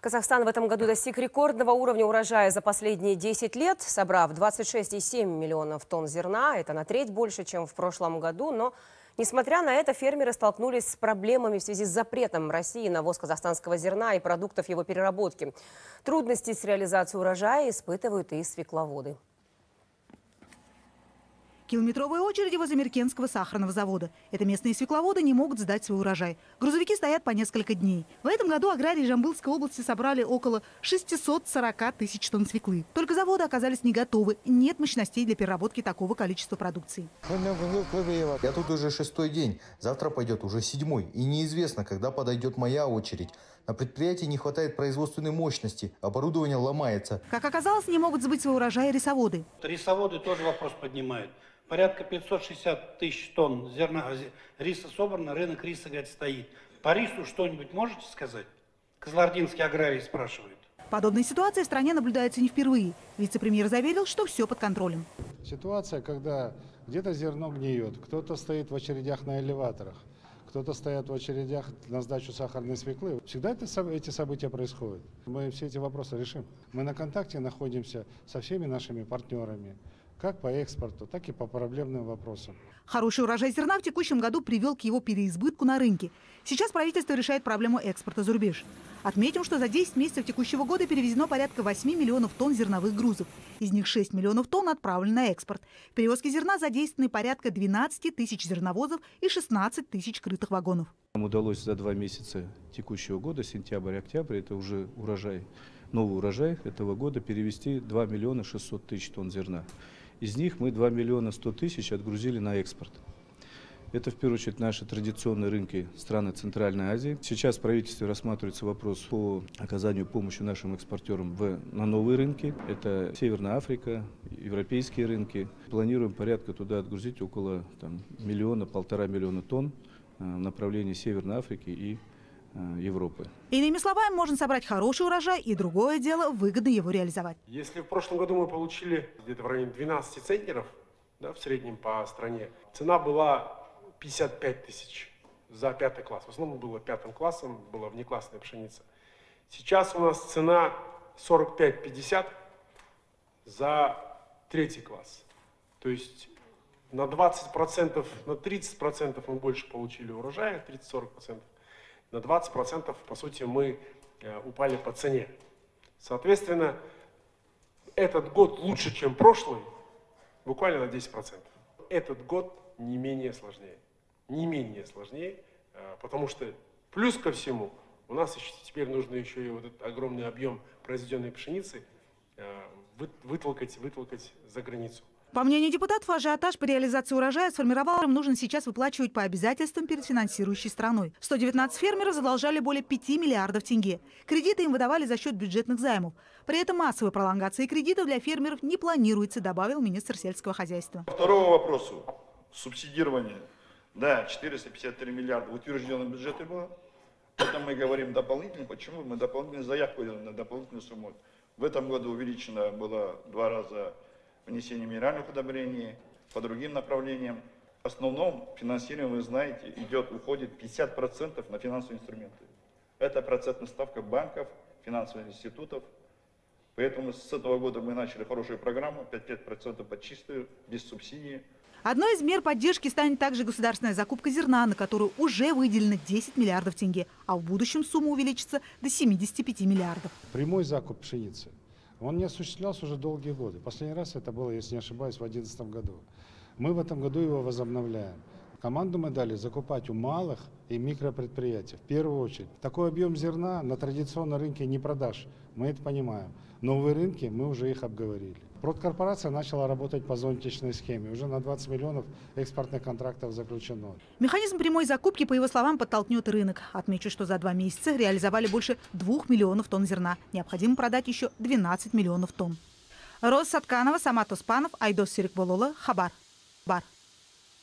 Казахстан в этом году достиг рекордного уровня урожая за последние 10 лет, собрав 26,7 миллионов тонн зерна. Это на треть больше, чем в прошлом году. Но, несмотря на это, фермеры столкнулись с проблемами в связи с запретом России на ввоз казахстанского зерна и продуктов его переработки. Трудности с реализацией урожая испытывают и свекловоды. Километровые очереди возле Меркенского сахарного завода. Это местные свекловоды не могут сдать свой урожай. Грузовики стоят по несколько дней. В этом году аграрии Жамбылской области собрали около 640 тысяч тонн свеклы. Только заводы оказались не готовы. Нет мощностей для переработки такого количества продукции. Я тут уже 6-й день. Завтра пойдет уже 7-й. И неизвестно, когда подойдет моя очередь. На предприятии не хватает производственной мощности. Оборудование ломается. Как оказалось, не могут сбыть свой урожай рисоводы. Рисоводы тоже вопрос поднимают. Порядка 560 тысяч тонн зерна риса собрано, рынок риса, говорит, стоит. По рису что-нибудь можете сказать? Кызылординские аграрии спрашивают. Подобная ситуация в стране наблюдается не впервые. Вице-премьер заверил, что все под контролем. Ситуация, когда где-то зерно гниет, кто-то стоит в очередях на элеваторах, кто-то стоит в очередях на сдачу сахарной свеклы. Всегда эти события происходят. Мы все эти вопросы решим. Мы на контакте находимся со всеми нашими партнерами, как по экспорту, так и по проблемным вопросам. Хороший урожай зерна в текущем году привел к его переизбытку на рынке. Сейчас правительство решает проблему экспорта за рубеж. Отметим, что за 10 месяцев текущего года перевезено порядка 8 миллионов тонн зерновых грузов. Из них 6 миллионов тонн отправлены на экспорт. В перевозке зерна задействованы порядка 12 тысяч зерновозов и 16 тысяч крытых вагонов. Нам удалось за 2 месяца текущего года, сентябрь-октябрь, это уже урожай, новый урожай этого года, перевести 2 миллиона 600 тысяч тонн зерна. Из них мы 2 миллиона 100 тысяч отгрузили на экспорт. Это, в первую очередь, наши традиционные рынки страны Центральной Азии. Сейчас в правительстве рассматривается вопрос по оказанию помощи нашим экспортерам на новые рынки. Это Северная Африка, европейские рынки. Планируем порядка туда отгрузить около 1,5 миллиона тонн в направлении Северной Африки и Европы. Иными словами, можно собрать хороший урожай, и другое дело – выгодно его реализовать. Если в прошлом году мы получили где-то в районе 12 центнеров, да, в среднем по стране, цена была 55 тысяч за 5-й класс. В основном было 5-м классом, была внеклассная пшеница. Сейчас у нас цена 45-50 за 3-й класс. То есть на 20%, на 30% мы больше получили урожая, 30-40%. На 20%, по сути, мы упали по цене. Соответственно, этот год лучше, чем прошлый, буквально на 10%. Этот год не менее сложнее. Не менее сложнее, потому что плюс ко всему, у нас еще теперь нужно еще и вот этот огромный объем произведенной пшеницы вытолкать за границу. По мнению депутатов, ажиотаж по реализации урожая сформировал, нужно сейчас выплачивать по обязательствам перед финансирующей страной. 119 фермеров задолжали более 5 миллиардов тенге. Кредиты им выдавали за счет бюджетных займов. При этом массовой пролонгации кредитов для фермеров не планируется, добавил министр сельского хозяйства. По второму вопросу. Субсидирование. Да, 453 миллиарда в утвержденном бюджете было. Это мы говорим дополнительно. Почему? Мы дополнительную заявку делаем на дополнительную сумму. В этом году увеличено было 2 раза внесение минеральных удобрений по другим направлениям. В основном финансирование, вы знаете, уходит 50% на финансовые инструменты. Это процентная ставка банков, финансовых институтов. Поэтому с этого года мы начали хорошую программу, 5% под чистую, без субсидий. Одной из мер поддержки станет также государственная закупка зерна, на которую уже выделено 10 миллиардов тенге, а в будущем сумма увеличится до 75 миллиардов. Прямой закуп пшеницы. Он не осуществлялся уже долгие годы. Последний раз это было, если не ошибаюсь, в 2011 году. Мы в этом году его возобновляем. Команду мы дали закупать у малых и микропредприятий. В первую очередь. Такой объем зерна на традиционном рынке не продашь. Мы это понимаем. Новые рынки, мы уже их обговорили. Продкорпорация начала работать по зонтичной схеме. Уже на 20 миллионов экспортных контрактов заключено. Механизм прямой закупки, по его словам, подтолкнет рынок. Отмечу, что за 2 месяца реализовали больше 2 миллионов тонн зерна. Необходимо продать еще 12 миллионов тонн. Роза Сатканова, Самат Оспанов, Айдос Серикболола, Хабар.